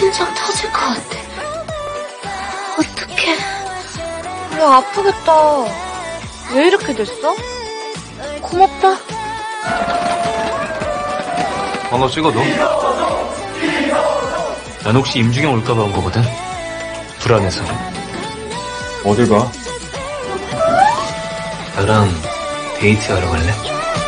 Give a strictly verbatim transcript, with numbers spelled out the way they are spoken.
심장 터질 것 같아. 어떡해. 야, 아프겠다. 왜 이렇게 됐어? 고맙다. 번호 찍어둬. 난 혹시 임주경 올까봐 온 거거든. 불안해서. 어딜 가? 나랑 데이트하러 갈래?